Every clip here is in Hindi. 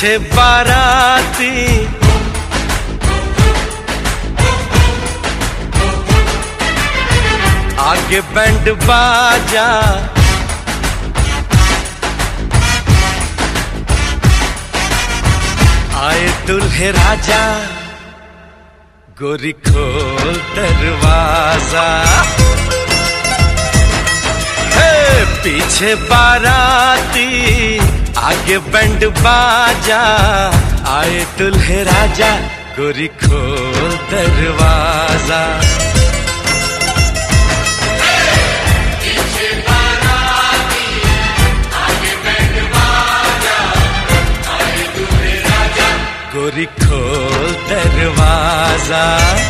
पीछे बाराती आगे बैंड बाजा, आए दुल्हे राजा, गोरी खोल दरवाजा। पीछे बाराती आगे बैंड बाजा, आए दुल्हे राजा, गोरी खोल दरवाजा। पीछे बाराती आगे बैंड बाजा, आए दुल्हे राजा, गोरी खोल दरवाजा।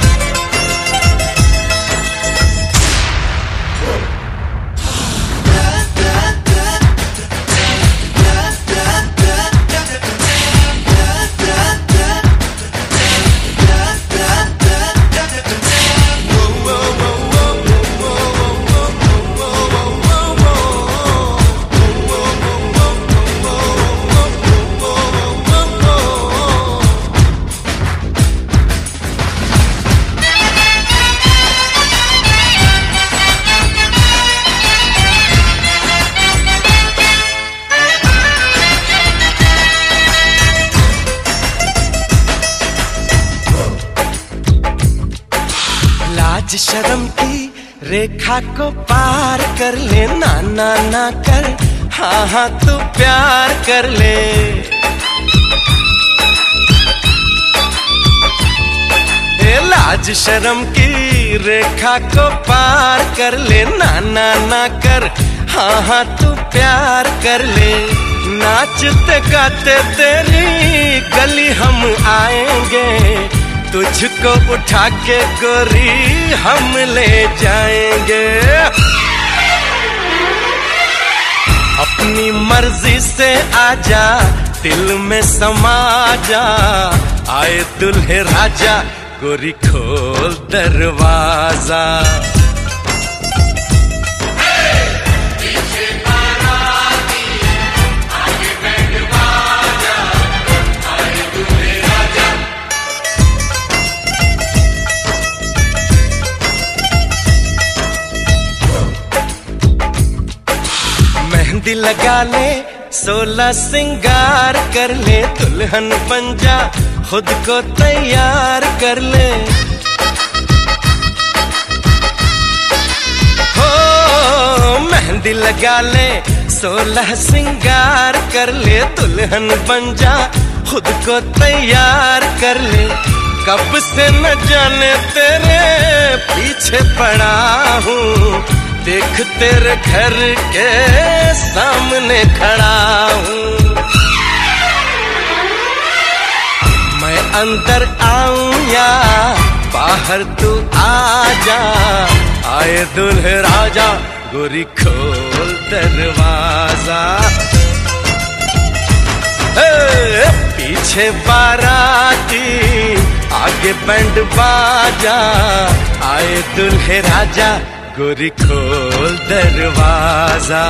लाज शर्म की रेखा को पार कर ले, ना ना ना कर, हाँ हाँ तू प्यार कर ले। लाज शर्म की रेखा को पार कर ले, ना ना ना कर, हाँ हाँ तू प्यार कर ले। नाचते गाते तेरी गली हम आएंगे, तुझको उठा के गोरी हम ले जाएंगे। अपनी मर्जी से आजा, दिल में समा जा, आए दुल्हे राजा, गोरी खोल दरवाजा। मेहंदी लगा ले, 16 सिंगार कर ले, दुल्हन बन जा, खुद को तैयार कर ले। हो मेहंदी लगा ले, 16 सिंगार कर ले, दुल्हन बन जा, खुद को तैयार कर ले। कब से न जाने तेरे पीछे पड़ा हूँ, देख तेरे घर के सामने खड़ा हूँ। मैं अंदर आऊं या बाहर तू आजा, आए दुल्हे राजा, गोरी खोल दरवाजा। पीछे बाराती आगे बैंड बाजा, आए दुल्हे राजा, गोरी खोल दरवाजा।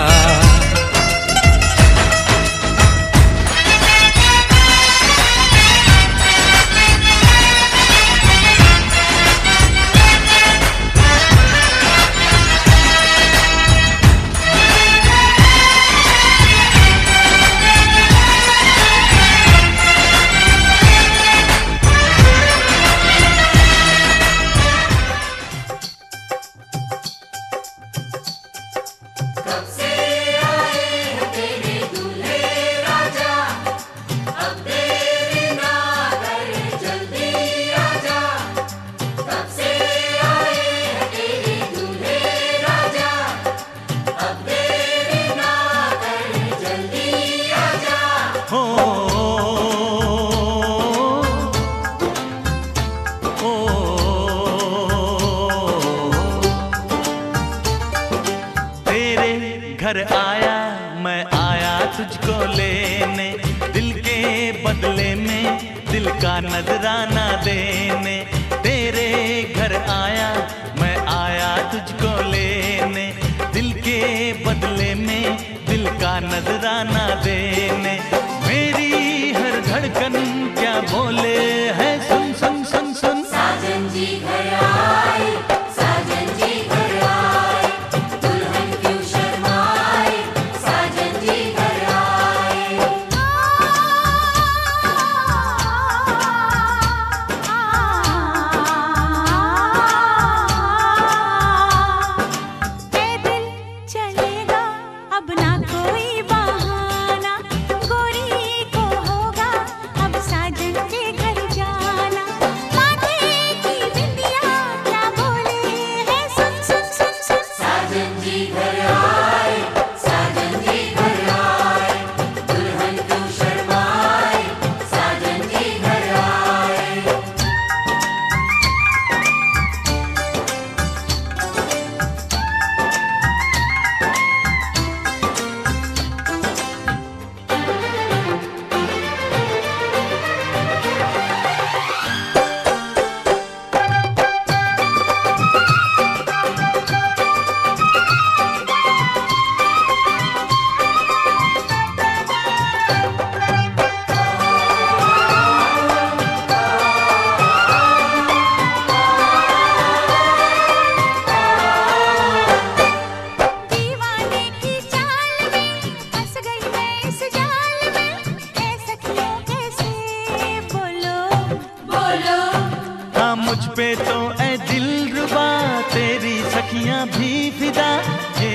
घर आया मैं आया तुझको लेने, दिल के बदले में दिल का नजराना देने। तेरे घर आया मैं आया तुझको लेने, दिल के बदले में दिल का नजराना देने। मेरी हर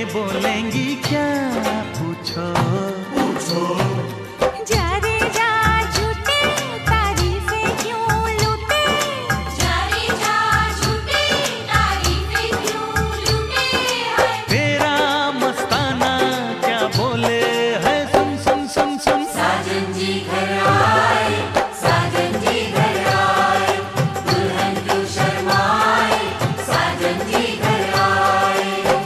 बोलेंगी क्या पूछो पूछो। जा रे जा झूठे तारीफें क्यों लूटे, जा रे जा झूठे तारीफें क्यों लूटे है। तेरा मस्ताना क्या बोले है सुन सुन सुन सुन। साजन जी घर आए, साजन जी घर आए, दुल्हन क्यों शर्माए, साजन जी घर आए।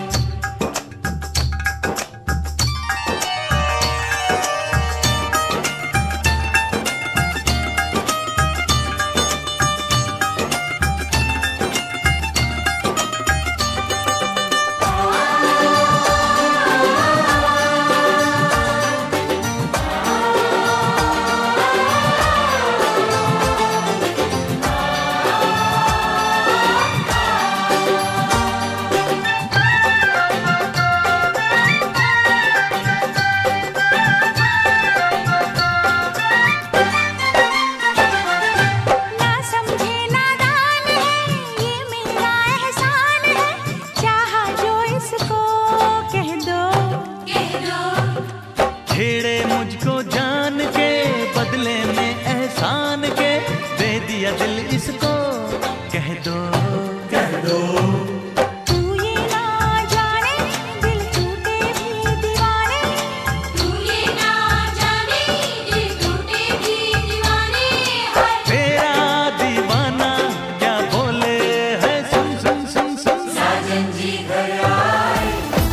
ना समझे नादान है, ये मेरा एहसान है, चाहा जो इसको कह दो, कह दो। छेड़े मुझको जान के बदले में एहसान के, दे दिया दिल इसको कह दो कह दो। तू ये ना जाने दिल टूटे भी दीवाने, तू ये ना जाने दिल टूटे भी दीवाने है। तेरा दीवाना क्या बोले है सुन सुन सुन सुन। साजन जी घर आए।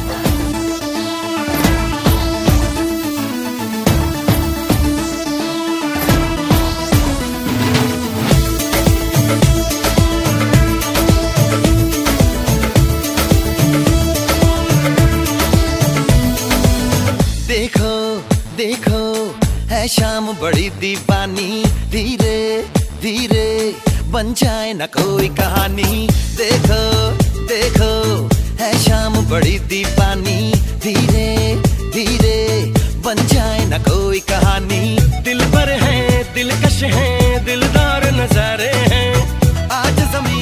देखो देखो है शाम बड़ी दीवानी, धीरे धीरे बन जाए न कोई कहानी। देखो देखो है शाम बड़ी दीवानी, धीरे धीरे बन जाए न कोई कहानी। दिल पर है दिलकश है दिलदार नजारे हैं आज जमीन।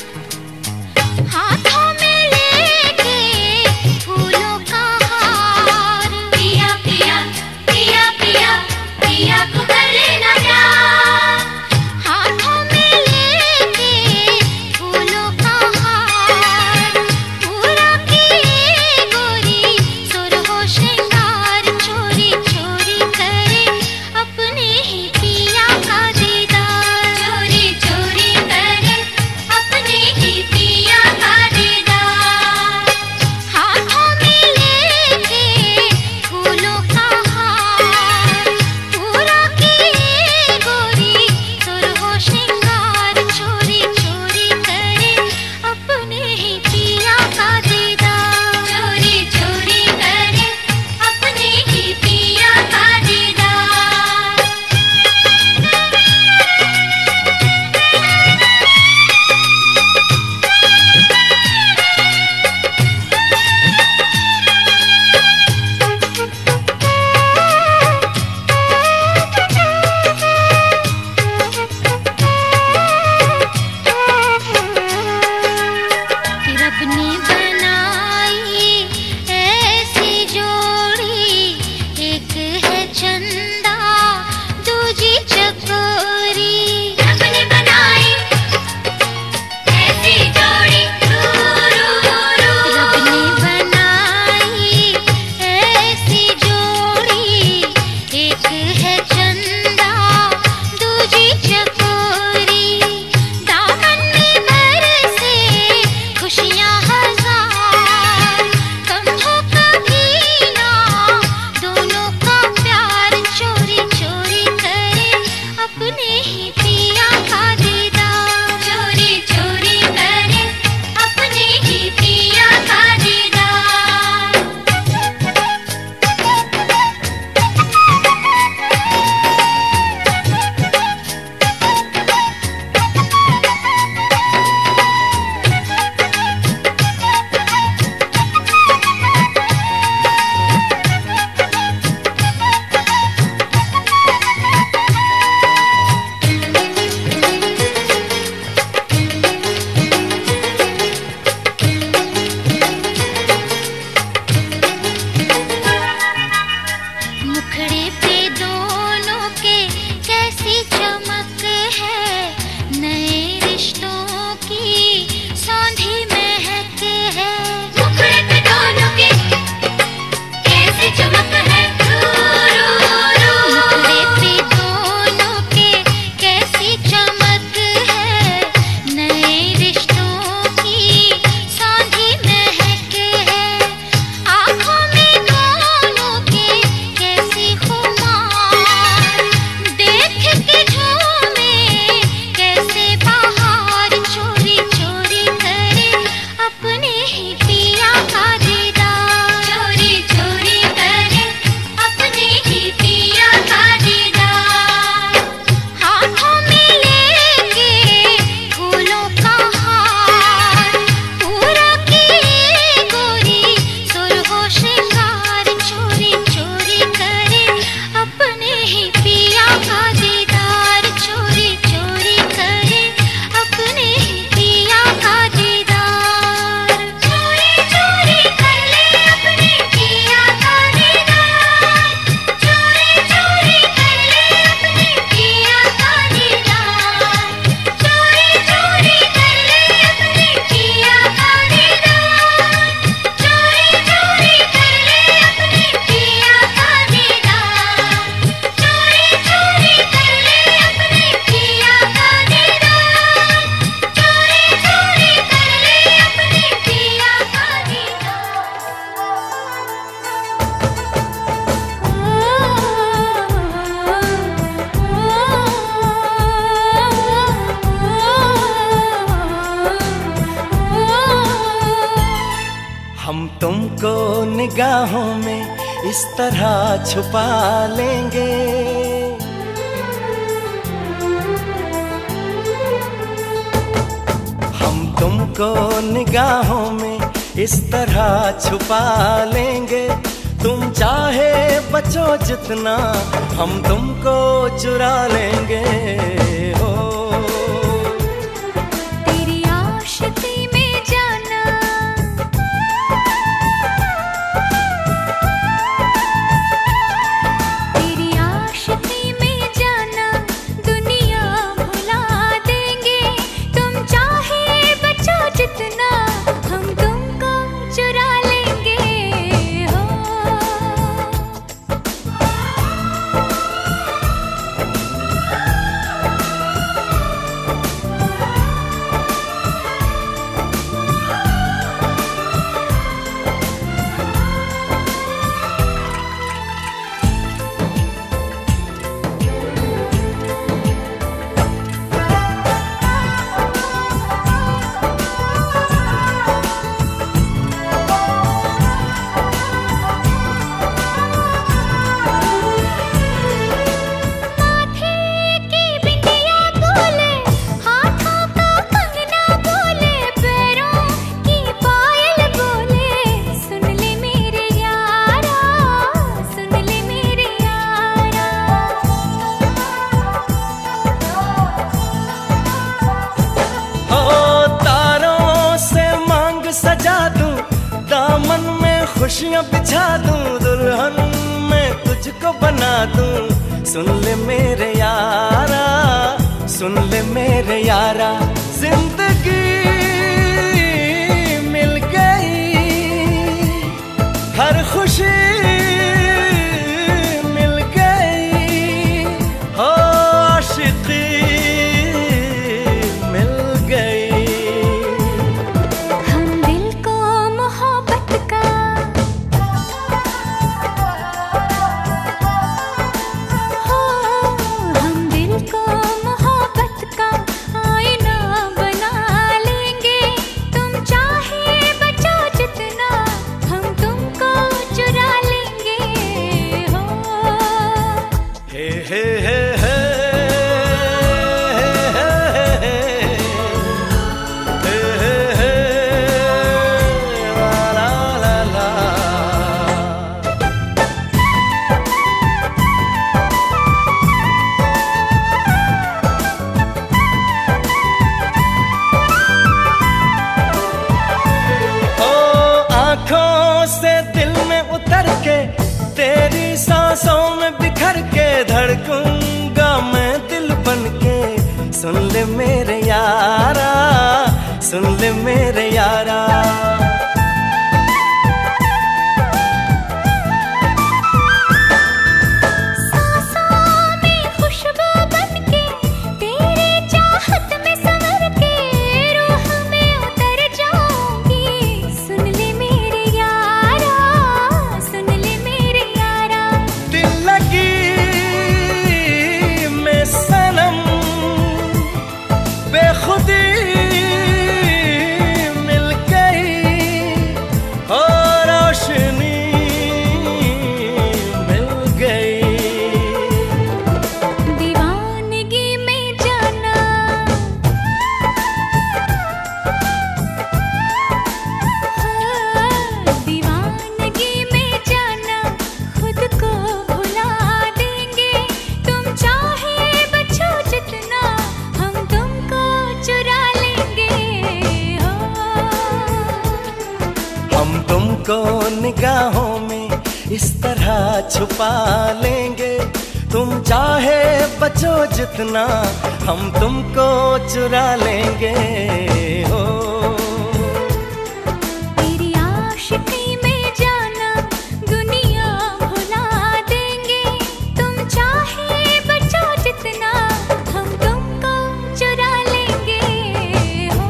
हाथों में लेके फूलों का हार, निगाहों में इस तरह छुपा लेंगे। हम तुमको निगाहों में इस तरह छुपा लेंगे। तुम चाहे बचो जितना, हम तुमको चुरा लेंगे। हो तेरी आशिकी में जाना, तेरी आशिकी में जाना, दुनिया भुला देंगे। तुम चाहे बचो जितना, हम तुमको चुरा लेंगे। हो खुशियाँ बिछा दूं, दुल्हन मैं तुझको बना दूं। सुन ले मेरे यारा, सुन ले मेरे यारा, जिंदगी मिल गई, हर खुशी मिल गई। हो आशिकी मिल गई। हम दिल को मोहब्बत का, हो हम दिल को मोहब्बत का आईना बना लेंगे। तुम चाहे बचो जितना, हम तुमको चुरा लेंगे। हो हे हे हे हे तेरी सांसों में बिखर के धड़कूंगा मैं दिल बन के। सुन ले मेरे यारा, सुन ले मेरे यारा, सांसों में खुशबू बन के, तेरी चाहत में संवर के, रूह में उतर जाऊंगी। सुन ले मेरे यारा, सुन ले मेरे यारा, दिल लगी में सनम बेखुदी मिल गई। हो रोशनी मिल गई। दीवानगी में जाना, दीवानगी में जाना, खुद को भुला देंगे। तुम चाहे बचो जितना, हम तुमको चुरा लेंगे। हो हम तुमको निगाहों में इस तरह छुपा लेंगे। तुम चाहे बचो जितना, हम तुमको चुरा लेंगे। हो तेरी आशिकी में जाना, दुनिया भुला देंगे। तुम चाहे बचो जितना, हम तुमको चुरा लेंगे। हो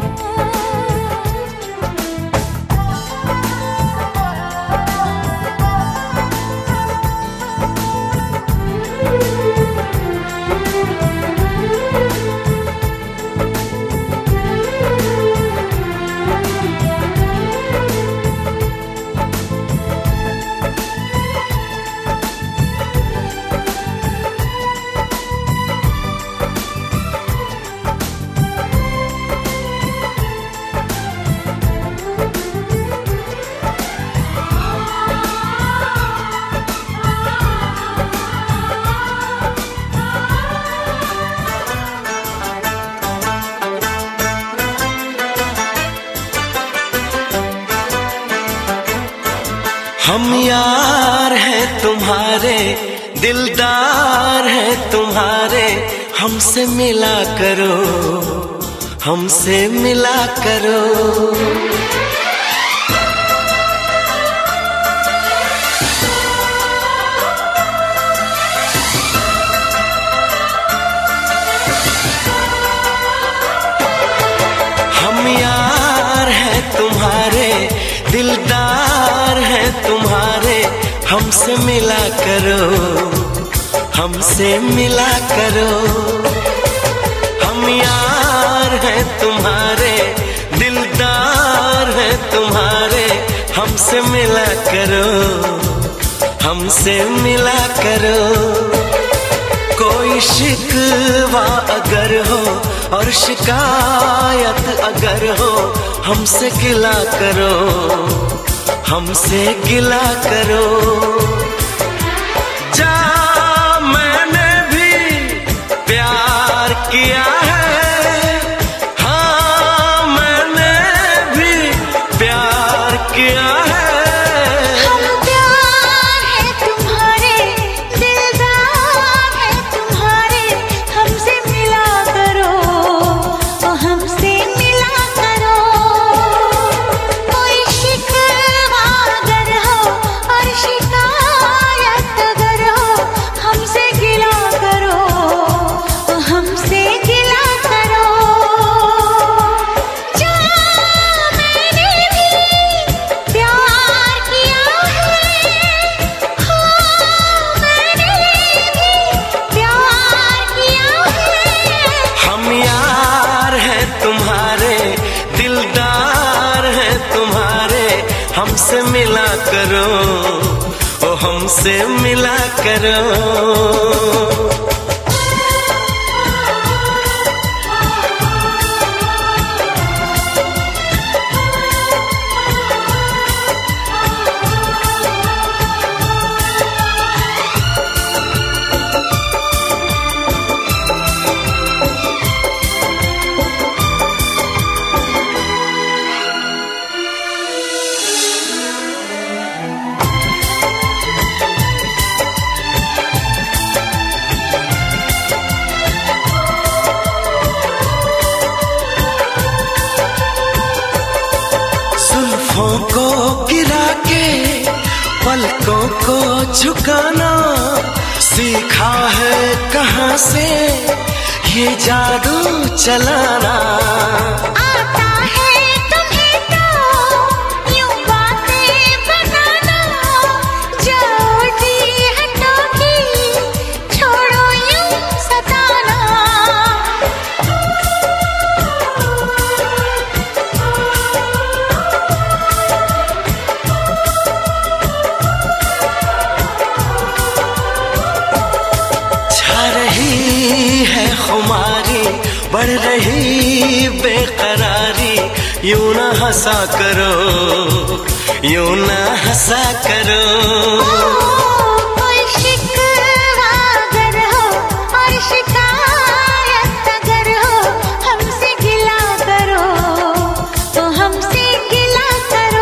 तुम्हारे, दिलदार हैं तुम्हारे, हमसे मिला करो, हमसे मिला करो। हम यार हैं तुम्हारे, दिलदार हैं तुम्हारे, हमसे मिला करो, हमसे मिला करो। हम यार हैं तुम्हारे, दिलदार हैं तुम्हारे, हमसे मिला करो, हमसे मिला करो। कोई शिकवा अगर हो और शिकायत अगर हो, हमसे गिला करो, हमसे गिला करो। जा मैंने भी प्यार किया है, हाँ मैंने भी प्यार किया है। हम प्यार है तुम्हारे, दिलदार है तुम्हारे, हमसे मिला करो, ओ हमसे मिला करो। कोई शिकवा अगर हो और शिकायत अगर हो, हमसे गिला करो, ओ हमसे गिला करो। जा मैंने भी प्यार किया है, हाँ मैंने भी प्यार किया है। हम यार हैं तुम्हारे, दिलदार हैं तुम्हारे, हमसे मिला करो, ओ हमसे मिला करो। जुल्फों को गिरा के पलकों को झुकाना, सीखा है कहाँ से ये जादू चलाना। आता है तुम्हें तो यूं बातें बनाना, जाओ जी हटोगी, छोड़ो यूं सताना। छा रही है खुमारी, बढ़ रही बेकरारी, यूं ना हंसा करो, यूं ना हंसा करो। कोई शिकवा अगर हो और शिकायत अगर हो, हमसे गिला करो, तो हमसे गिला करो।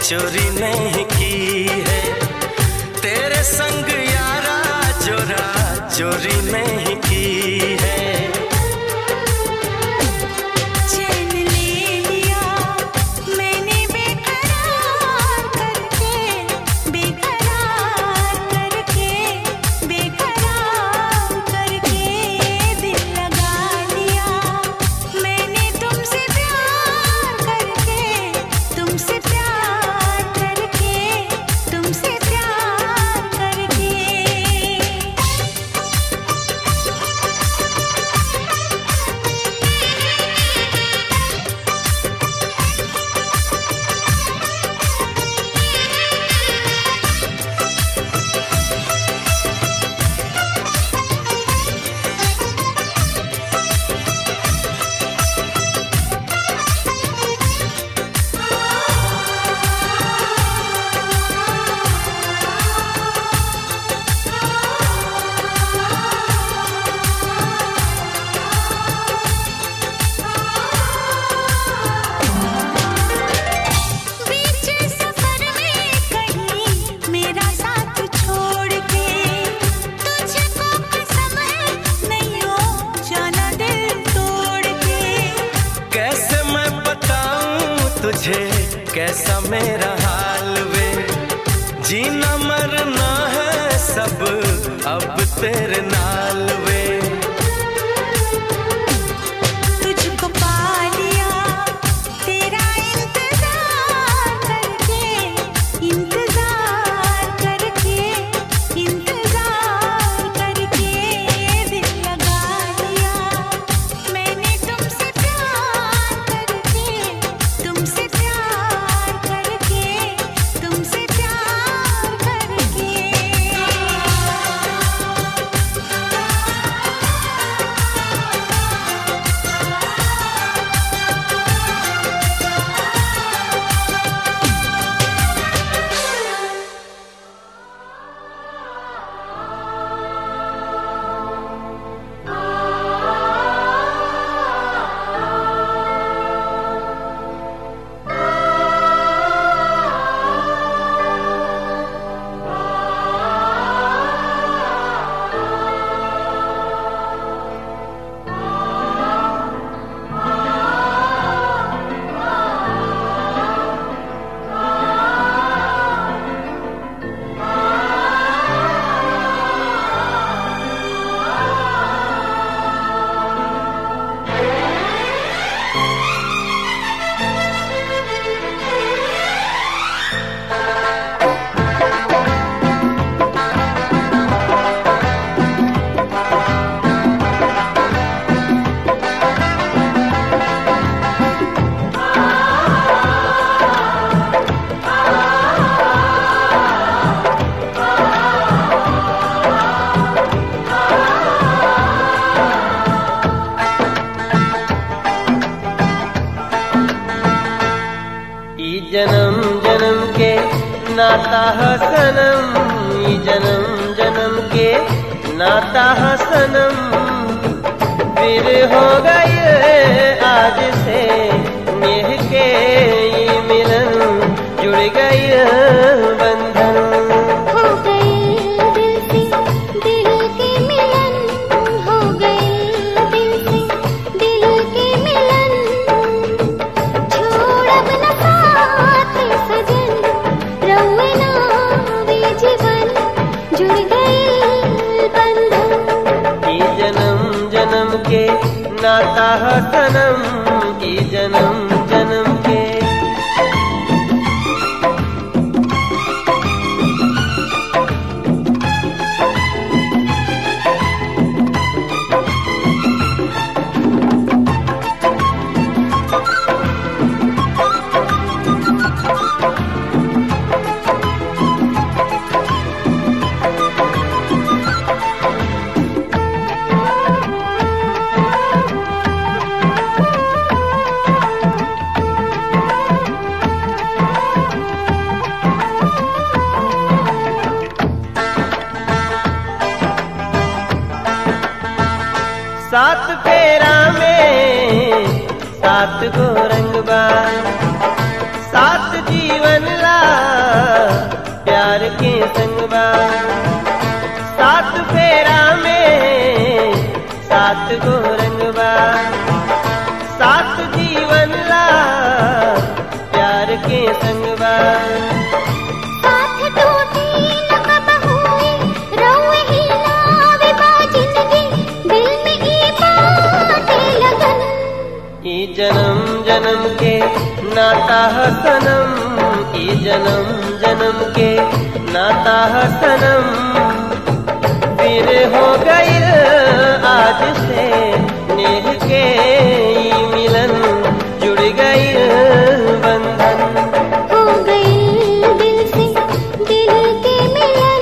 चोरी नहीं की है, तेरे संग यारा चोरा चोरी नहीं की है। चैन ले लिया मैंने बेकरार करके, बेकरार करके, बेकरार करके दिल लगा लिया मैंने तुमसे प्यार करके, तुमसे प्यार करके, तुमसे प्यार करके। बीच सफर में कहीं मेरा साथ छोड़ के, तुझको कसम है नहीं हो जाना दिल तोड़ के। कैसे मैं बताऊं तुझे कैसा मेरा हाल वे, जीना मरना है सब अब तेरे नाल वे। तुझको पा लिया तेरा इंतजार करके, इंतजार करके, इंतजार करके दिल लगा लिया मैंने तुमसे प्यार करके, तुमसे प्यार करके, तुमसे प्यार करके। ई जन्म जन्म के नाता है सनम, ई जन्म जन्म के नाता है सनम। फिर हो गई आज से नेह के ये मिलन, जुड़ गई बंधन। हो गई दिल से दिल के मिलन, हो गई दिल से दिल के मिलन। छोड़ अब न साथ सजन, रहुए ना वे जीवन, जुड़ गई बंधन। ई जन्म जन्म के नाता है सनम, ई जन्म जन्म के। सात फेरा में सात गो रंगबा, सात जीवन ला नाता है सनम, ई जन्म जन्म के नाता है सनम। फिर हो गई आज से नेह के ई मिलन, जुड़ गई बंधन। हो गई दिल से दिल के मिलन।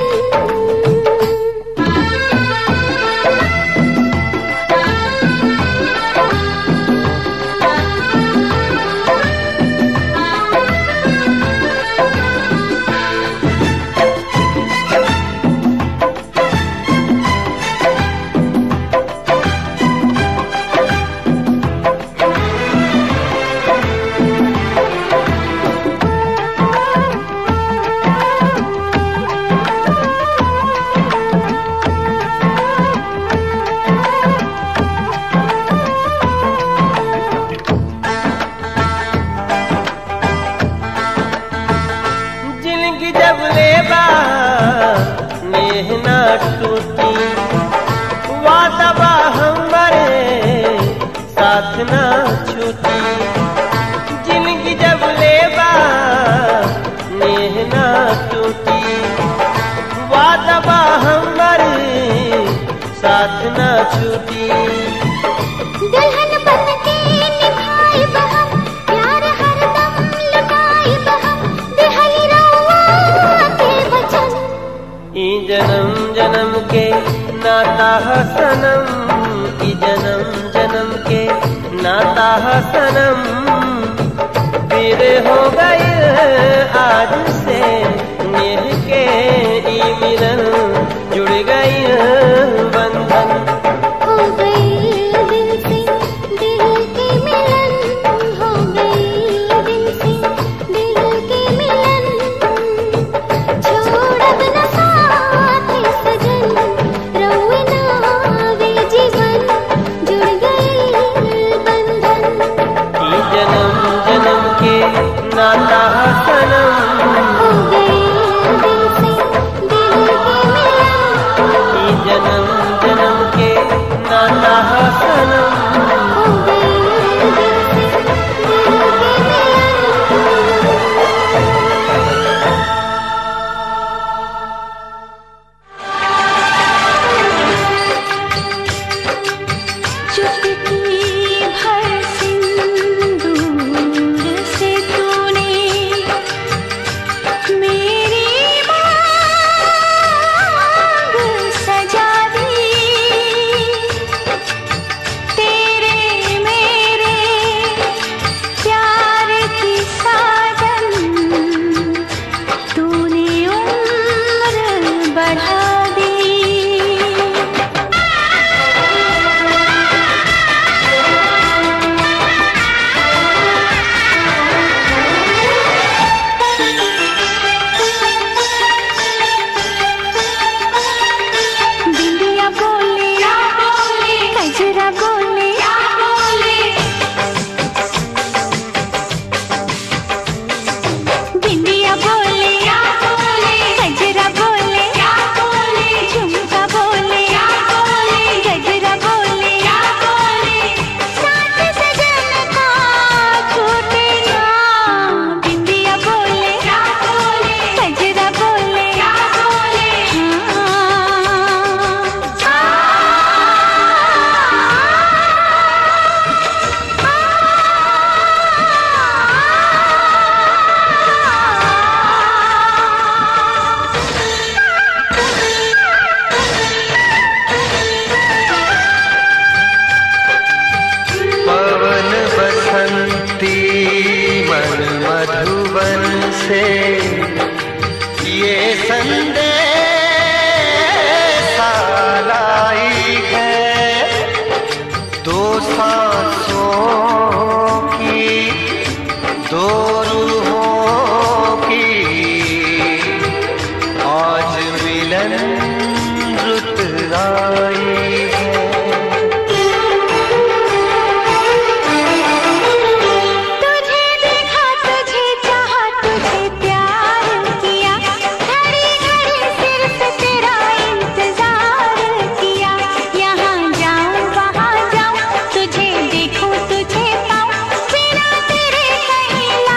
साथ ना छूटी, जिंदगी जब लेबा नेह ना टूटी। वादा हमर साथ ना छूटी। दुल्हन बन के निभाइब हम, प्यार हरदम लुटाइब हम, दिहली रउआ के वचन। ई जन्म जन्म के नाता है सनम, ई जन्म जन्म के नाता है सनम। फिर हो गई आज से नेह के ई मिलन, जुड़ गई बंधन। हो गई दिल से दिल के मिलन, हो गई दिल से दिल के मिलन। छोड़ब न साथ सजन, रउए नावे जीवन, जुड़ गई बंधन। ई जन्म जन्म के नाता है सनम, हो गई दिल से दिल के मिलन। ई जन्म जन्म के नाता है सनम। हो गई दिल से दिल के चुटकी भर सिंदूर से तूने मेरी मांग सजा दी। तेरे मेरे प्यार की साजन, तूने उम्र बढ़ा दी। बिंदिया बोले कजरा बोले, बिंदिया बोले कजरा बोले, झुमका बोले गजरा बोले। साथ सजन का छूटे ना, बिंदिया बोले कजरा बोले। पवन बसंती मन मधुबन से ये संदेशा लाई है। दो सांसों की दो रूहों की आज मिलन रुत आई है। तुझे देखा तुझे चाहा तुझे प्यार किया, घड़ी घड़ी सिर्फ तेरा इंतजार किया। यहाँ जाऊँ वहाँ जाऊँ, तुझे देखूँ तुझे पाऊँ, बिना तेरे कहीं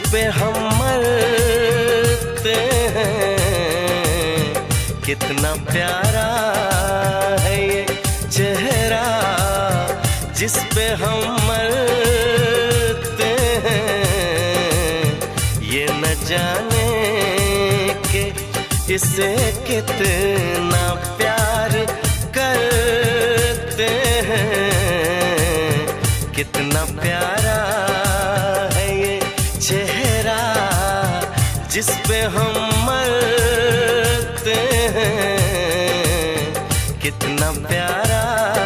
पे हम मरते हैं। कितना प्यारा है ये चेहरा जिस पे हम मरते हैं। ये न जाने कि इसे कितना प्यार करते हैं। कितना प्यारा है ये चेहरा जिस पे हम मरते हैं। कितना प्यारा।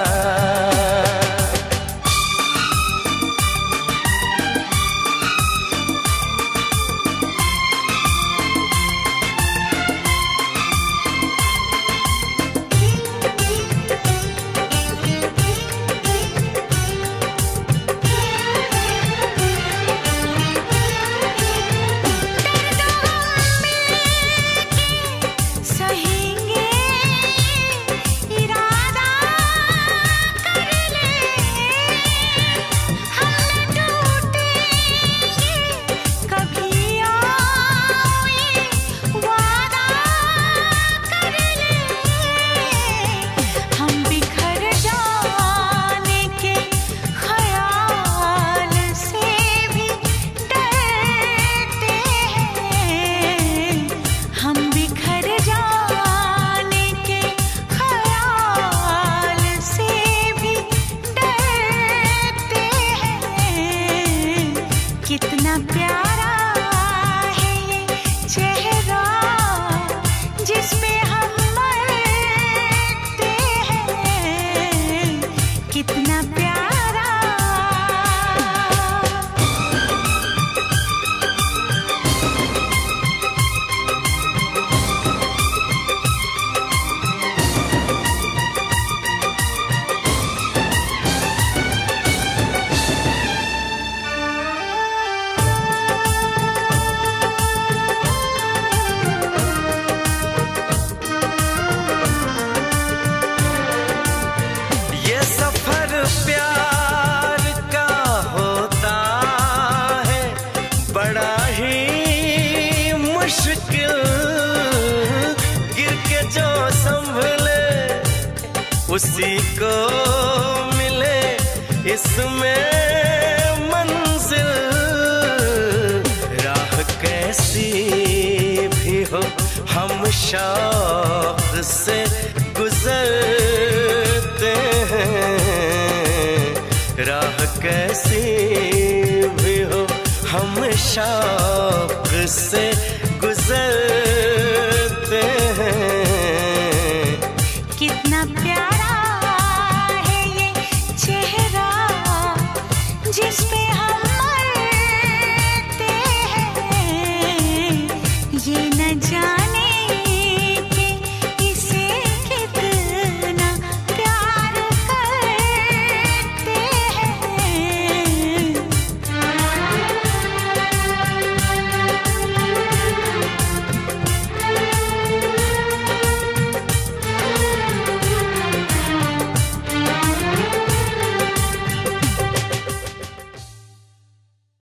कितना प्यारा है ये चेहरा जिस पे हम मरते हैं। कितना प्यारा। प्यार का होता है बड़ा ही मुश्किल। गिर के जो संभले उसी को मिले इसमें मंजिल। राह कैसी भी हो हम शौक से गुजरते हैं। राह कैसी भी हो हम शौक से गुजर